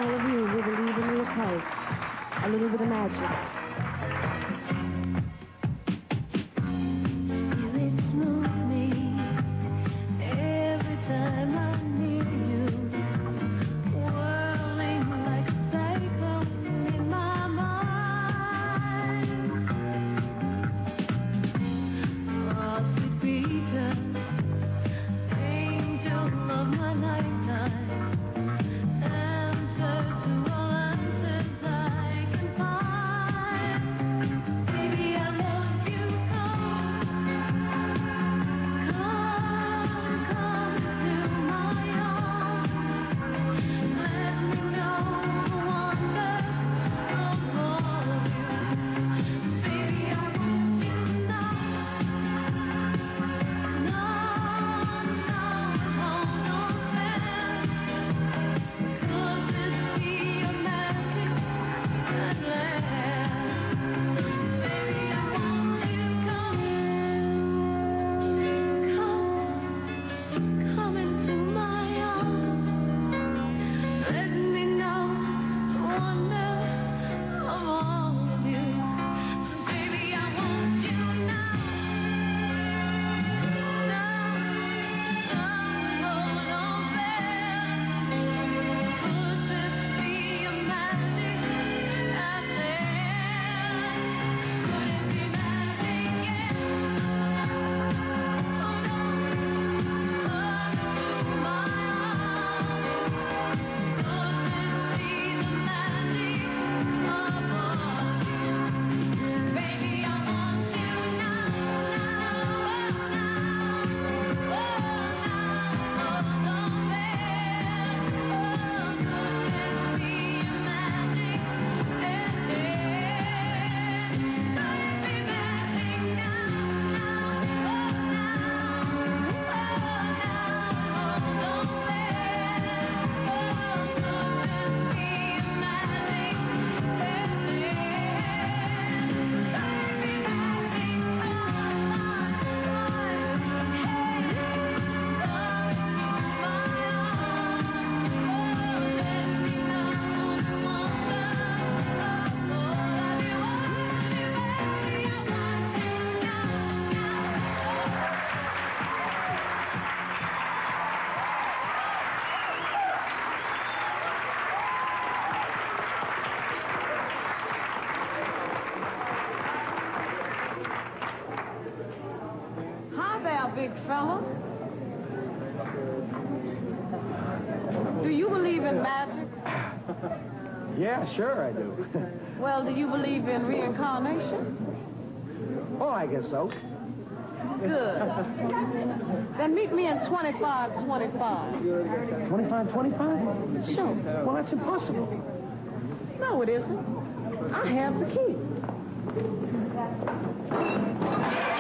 all of you who believe in the occult, a little bit of magic. Big fella. Do you believe in magic? Yeah, sure I do. Well, do you believe in reincarnation? Oh, I guess so. Good. Then meet me in 2525. 2525? Sure. Well, that's impossible. No, it isn't. I have the key.